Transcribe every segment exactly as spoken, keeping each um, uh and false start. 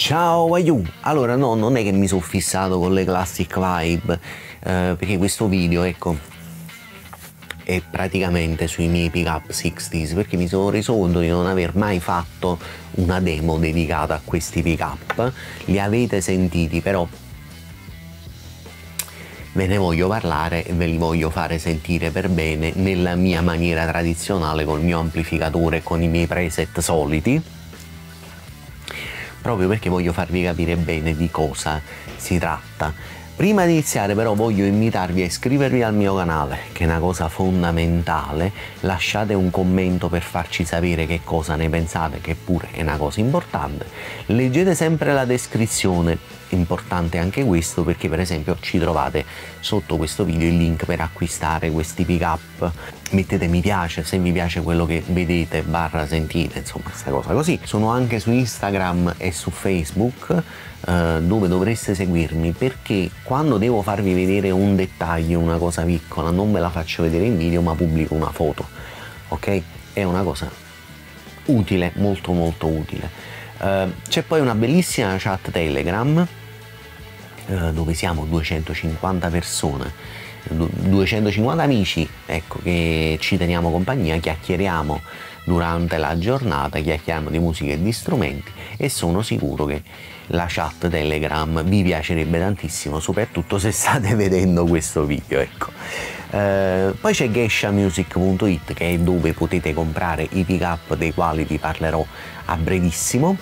Ciao Aiu! Allora no, non è che mi sono fissato con le classic vibe, eh, perché questo video, ecco, è praticamente sui miei pick up sessanta, perché mi sono reso conto di non aver mai fatto una demo dedicata a questi pick up. Li avete sentiti, però ve ne voglio parlare e ve li voglio fare sentire per bene nella mia maniera tradizionale, col mio amplificatore e con i miei preset soliti, proprio perché voglio farvi capire bene di cosa si tratta. Prima di iniziare però voglio invitarvi a iscrivervi al mio canale, che è una cosa fondamentale. Lasciate un commento per farci sapere che cosa ne pensate, che pure è una cosa importante. Leggete sempre la descrizione, importante anche questo, perché per esempio ci trovate sotto questo video il link per acquistare questi pick up. Mettete mi piace se vi piace quello che vedete barra sentite, insomma questa cosa così. Sono anche su Instagram e su Facebook, eh, dove dovreste seguirmi, perché quando devo farvi vedere un dettaglio, una cosa piccola, non ve la faccio vedere in video ma pubblico una foto, ok? È una cosa utile, molto molto utile. Uh, c'è poi una bellissima chat Telegram, uh, dove siamo duecentocinquanta persone, duecentocinquanta amici, ecco, che ci teniamo compagnia, chiacchieriamo durante la giornata, chiacchieriamo di musica e di strumenti, e sono sicuro che la chat Telegram vi piacerebbe tantissimo, soprattutto se state vedendo questo video, ecco. Uh, poi c'è geisha music punto it, che è dove potete comprare i pick up dei quali vi parlerò a brevissimo.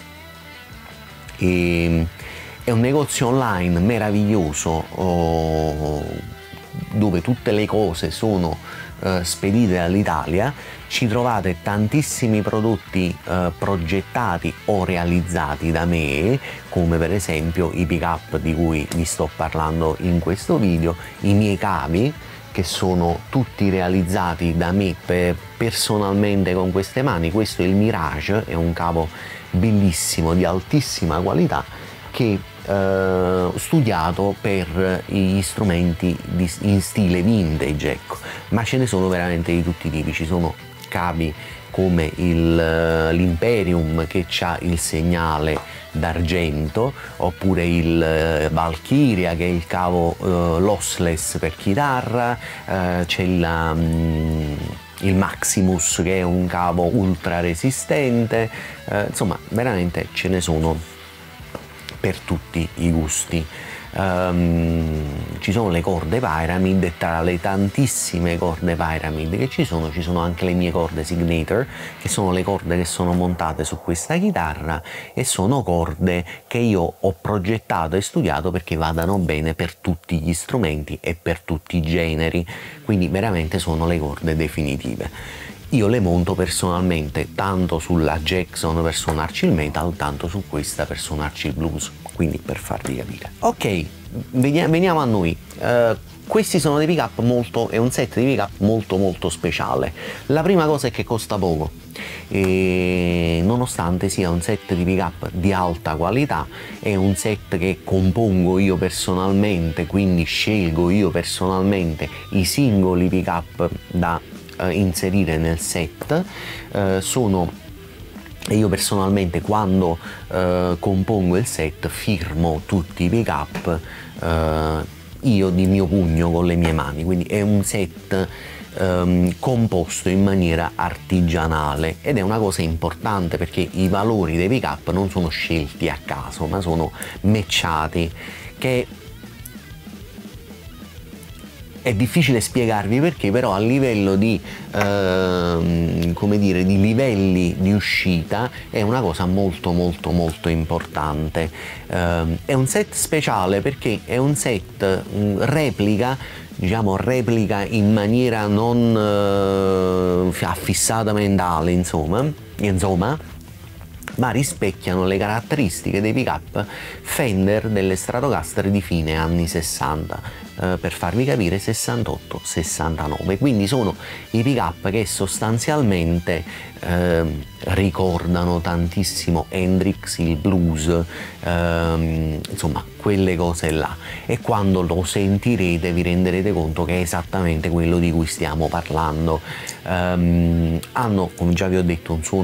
E, è un negozio online meraviglioso, oh, dove tutte le cose sono uh, spedite dall'Italia. Ci trovate tantissimi prodotti uh, progettati o realizzati da me, come per esempio i pick up di cui vi sto parlando in questo video, i miei cavi, che sono tutti realizzati da me per, personalmente con queste mani. Questo è il Mirage, è un cavo bellissimo di altissima qualità che eh, studiato per gli strumenti di, in stile vintage, ecco. Ma ce ne sono veramente di tutti i tipi. Ci sono cavi come l'Imperium, che ha il segnale d'argento, oppure il uh, Valkyria, che è il cavo uh, lossless per chitarra, uh, c'è il, um, il Maximus, che è un cavo ultra resistente, uh, insomma veramente ce ne sono per tutti i gusti. Um, ci sono le corde Pyramid, e tra le tantissime corde Pyramid che ci sono ci sono anche le mie corde Signature, che sono le corde che sono montate su questa chitarra, e sono corde che io ho progettato e studiato perché vadano bene per tutti gli strumenti e per tutti i generi, quindi veramente sono le corde definitive. Io le monto personalmente tanto sulla Jackson per suonarci il metal, tanto su questa per suonarci il blues, quindi per farvi capire. Ok, veniamo a noi. Uh, questi sono dei pick up molto, è un set di pick up molto molto speciale. La prima cosa è che costa poco, e nonostante sia un set di pick up di alta qualità, è un set che compongo io personalmente, quindi scelgo io personalmente i singoli pick up da inserire nel set. Eh, sono e io personalmente quando eh, compongo il set firmo tutti i pick up eh, io di mio pugno con le mie mani, quindi è un set ehm, composto in maniera artigianale, ed è una cosa importante perché i valori dei pick up non sono scelti a caso ma sono matchati, che è difficile spiegarvi perché, però a livello di, eh, come dire, di livelli di uscita è una cosa molto molto molto importante. Eh, è un set speciale perché è un set mh, replica, diciamo replica in maniera non eh, affissata mentale, insomma, insomma, ma rispecchiano le caratteristiche dei pick up Fender delle Stratocaster di fine anni sessanta, eh, per farvi capire sessantotto sessantanove, quindi sono i pick up che sostanzialmente eh, ricordano tantissimo Hendrix, il blues, eh, insomma quelle cose là, e quando lo sentirete vi renderete conto che è esattamente quello di cui stiamo parlando. Um, hanno, come già vi ho detto, un suono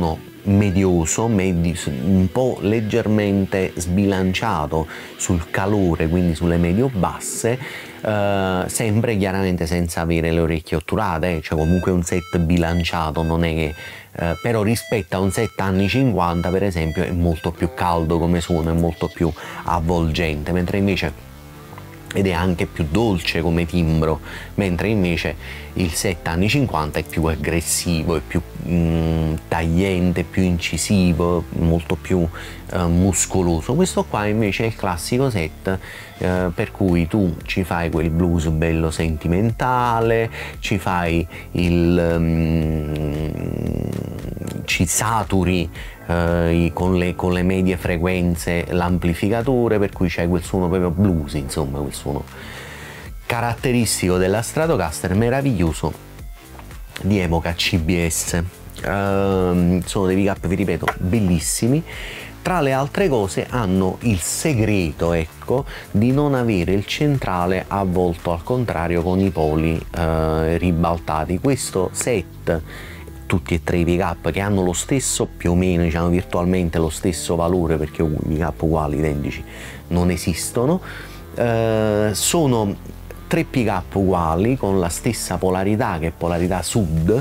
medioso, medi un po' leggermente sbilanciato sul calore, quindi sulle medio-basse, eh, sempre chiaramente senza avere le orecchie otturate, eh, cioè comunque un set bilanciato, non è che eh, però rispetto a un set anni cinquanta per esempio è molto più caldo come suono, è molto più avvolgente, mentre invece ed è anche più dolce come timbro, mentre invece il set anni cinquanta è più aggressivo, è più mm, tagliente, più incisivo, molto più eh, muscoloso. Questo qua invece è il classico set eh, per cui tu ci fai quel blues bello sentimentale, ci fai il mm, ci saturi Uh, con, le, con le medie frequenze l'amplificatore, per cui c'è quel suono proprio blues, insomma quel suono caratteristico della Stratocaster, meraviglioso, di epoca C B S. Uh, sono dei pick up, vi ripeto, bellissimi. Tra le altre cose hanno il segreto, ecco, di non avere il centrale avvolto al contrario con i poli uh, ribaltati. Questo set, tutti e tre i pick up che hanno lo stesso, più o meno, diciamo virtualmente lo stesso valore, perché i pick up uguali, identici, non esistono, eh, sono tre pick up uguali con la stessa polarità, che è polarità sud,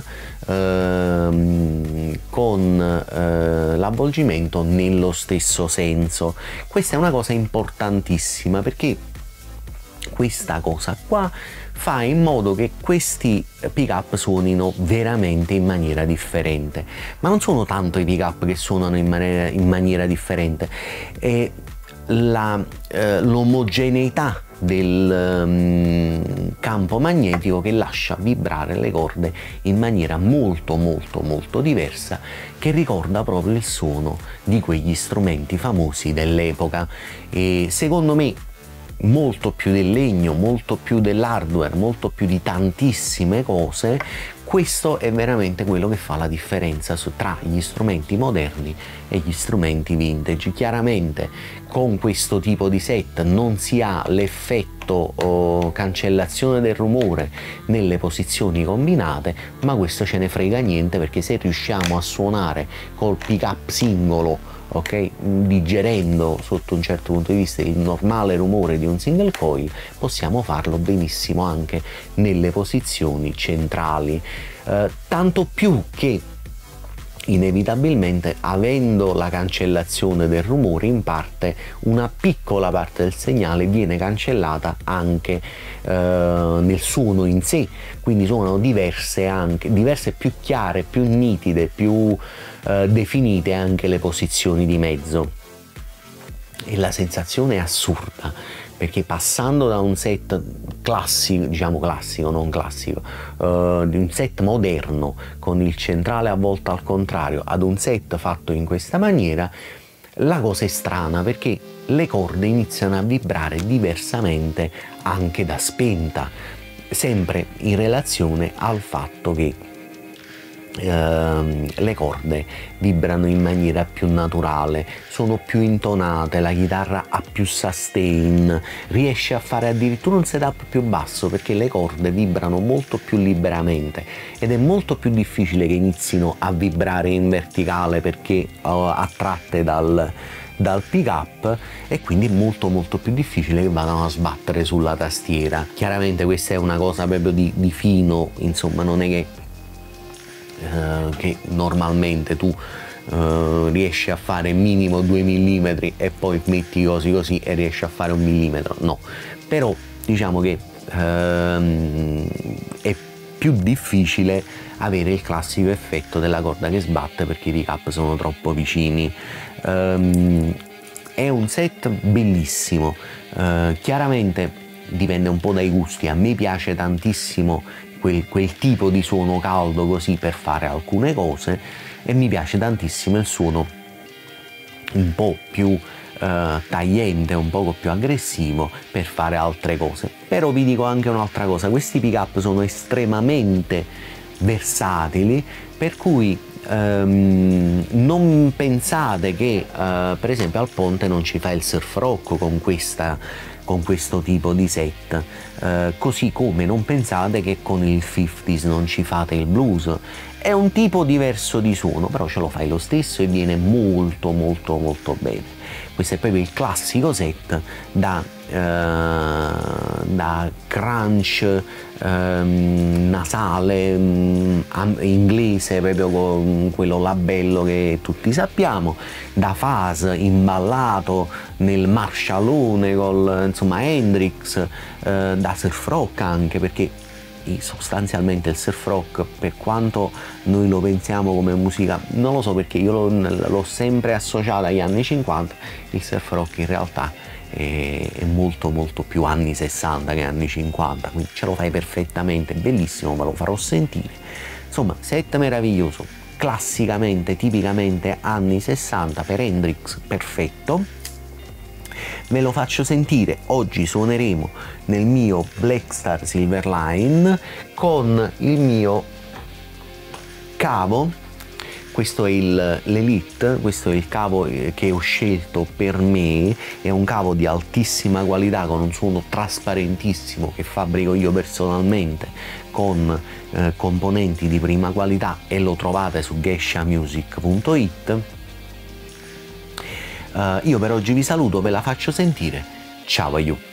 ehm, con eh, l'avvolgimento nello stesso senso. Questa è una cosa importantissima, perché questa cosa qua fa in modo che questi pick up suonino veramente in maniera differente, ma non sono tanto i pick up che suonano in maniera, in maniera differente, è l'omogeneità eh, del um, campo magnetico che lascia vibrare le corde in maniera molto molto molto diversa, che ricorda proprio il suono di quegli strumenti famosi dell'epoca. E secondo me molto più del legno, molto più dell'hardware, molto più di tantissime cose, questo è veramente quello che fa la differenza su, tra gli strumenti moderni e gli strumenti vintage. Chiaramente con questo tipo di set non si ha l'effetto oh, cancellazione del rumore nelle posizioni combinate, ma questo ce ne frega niente, perché se riusciamo a suonare col pick up singolo, ok, digerendo sotto un certo punto di vista il normale rumore di un single coil, possiamo farlo benissimo anche nelle posizioni centrali, eh, tanto più che inevitabilmente, avendo la cancellazione del rumore, in parte una piccola parte del segnale viene cancellata anche eh, nel suono in sé, quindi suonano diverse anche diverse più chiare, più nitide, più eh, definite anche le posizioni di mezzo, e la sensazione è assurda, perché passando da un set classico, diciamo classico, non classico, uh, di un set moderno con il centrale avvolto al contrario ad un set fatto in questa maniera, la cosa è strana, perché le corde iniziano a vibrare diversamente anche da spenta, sempre in relazione al fatto che Uh, le corde vibrano in maniera più naturale, sono più intonate, la chitarra ha più sustain, riesce a fare addirittura un setup più basso, perché le corde vibrano molto più liberamente, ed è molto più difficile che inizino a vibrare in verticale, perché uh, attratte dal dal pick up, e quindi è molto molto più difficile che vadano a sbattere sulla tastiera. Chiaramente questa è una cosa proprio di, di fino, insomma, non è che Uh, che normalmente tu uh, riesci a fare minimo due millimetri e poi metti così così e riesci a fare un millimetro, no, però diciamo che uh, è più difficile avere il classico effetto della corda che sbatte, perché i pick up sono troppo vicini. Um, è un set bellissimo, uh, chiaramente dipende un po' dai gusti. A me piace tantissimo Quel, quel tipo di suono caldo così per fare alcune cose, e mi piace tantissimo il suono un po' più eh, tagliente, un poco più aggressivo per fare altre cose. Però vi dico anche un'altra cosa: questi pick up sono estremamente versatili, per cui ehm, non pensate che eh, per esempio al Ponte non ci fa il surf rock con questa con questo tipo di set, eh, così come non pensate che con il cinquanta non ci fate il blues. È un tipo diverso di suono, però ce lo fai lo stesso e viene molto molto molto bene. Questo è proprio il classico set da, eh, da crunch ehm, nasale, mh, inglese, proprio con quello là bello che tutti sappiamo, da fuzz imballato nel Marshallone col insomma Hendrix, eh, da surf rock anche, perché sostanzialmente il surf rock, per quanto noi lo pensiamo come musica, non lo so perché io l'ho sempre associato agli anni cinquanta, il surf rock in realtà è, è molto molto più anni sessanta che anni cinquanta, quindi ce lo fai perfettamente, bellissimo, ve lo farò sentire. Insomma, set meraviglioso, classicamente, tipicamente anni sessanta per Hendrix, perfetto. Ve lo faccio sentire. Oggi suoneremo nel mio Blackstar Silverline con il mio cavo. Questo è l'Elite, questo è il cavo che ho scelto per me, è un cavo di altissima qualità con un suono trasparentissimo che fabbrico io personalmente con eh, componenti di prima qualità e lo trovate su gescia music punto it. Uh, io per oggi vi saluto, ve la faccio sentire. Ciao a you!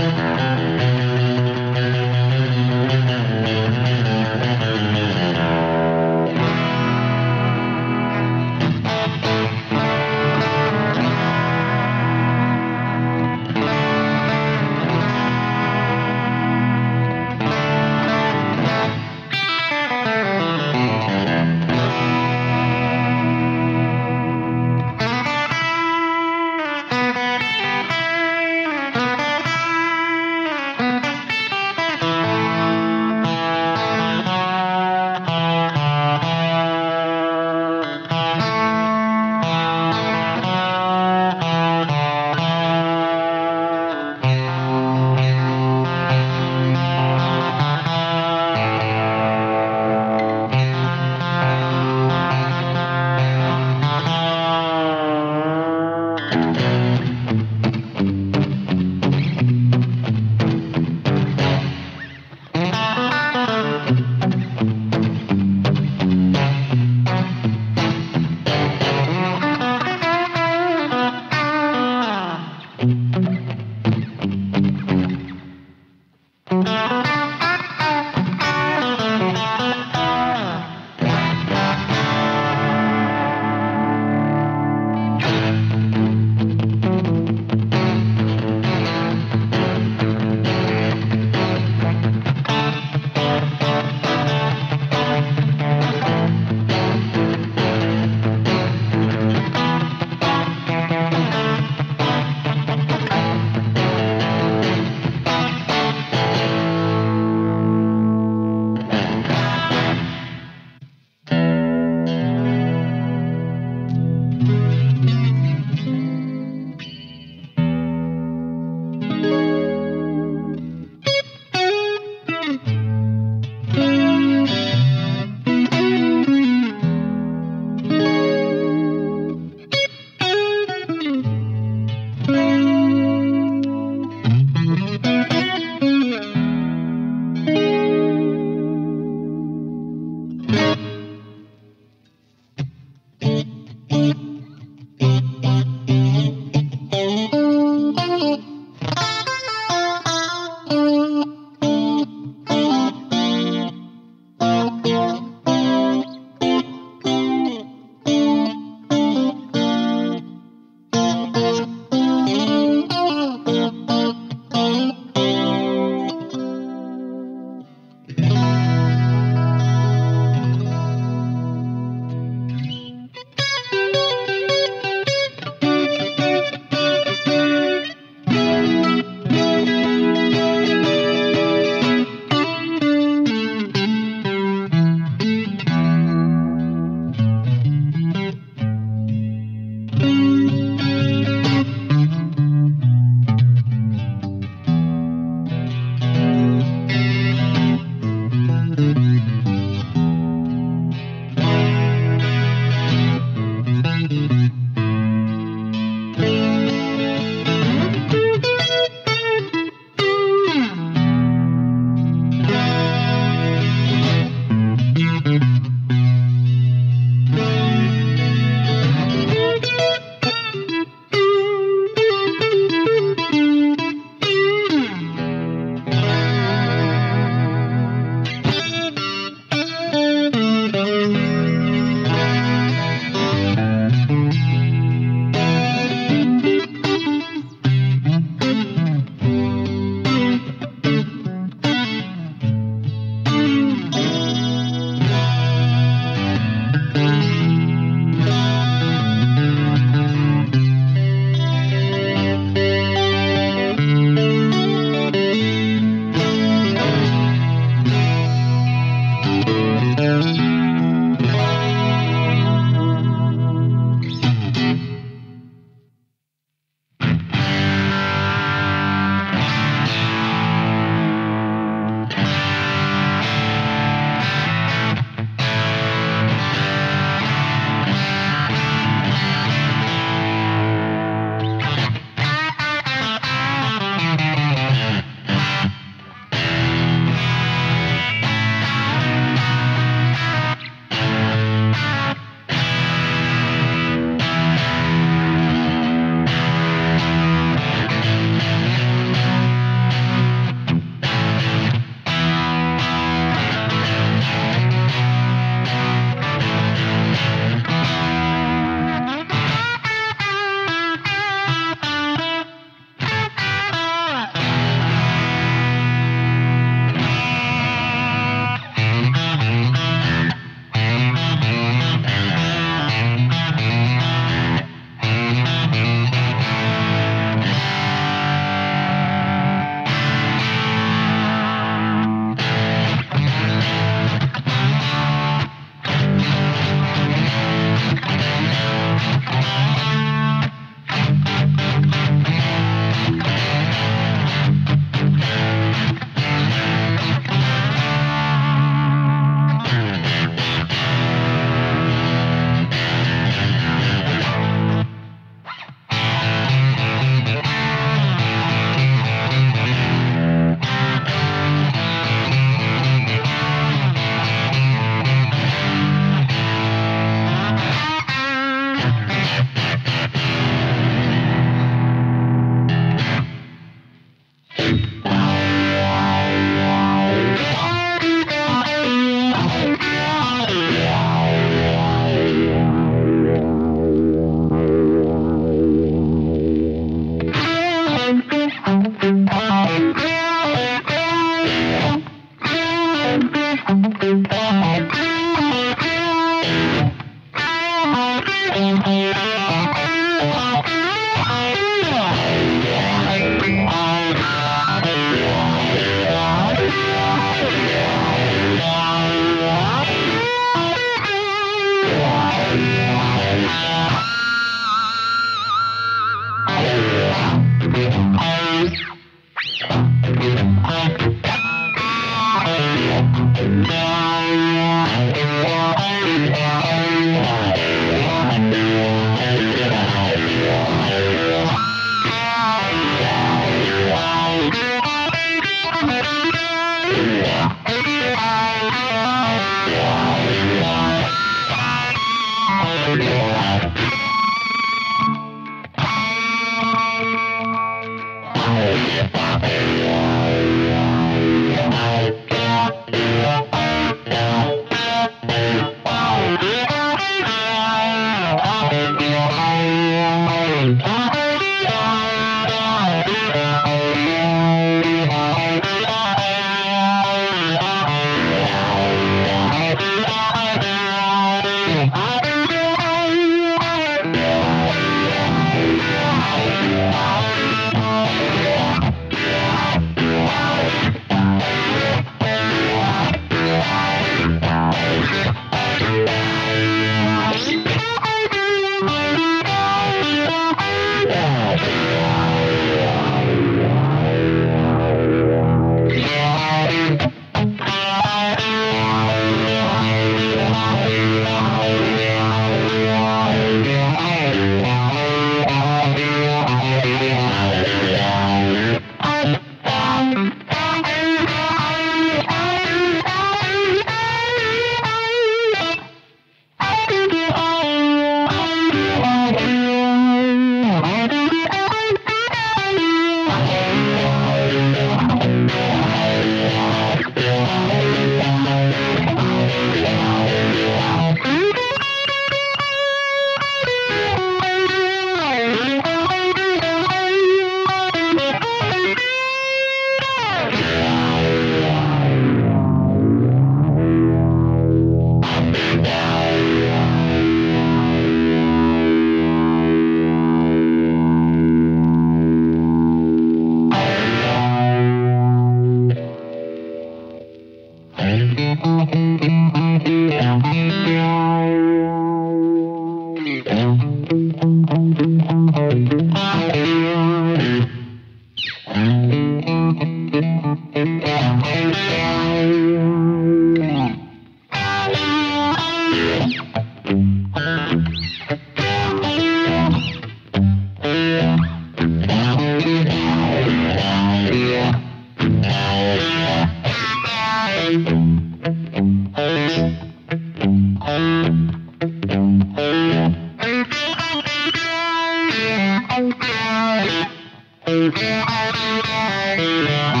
Thank you.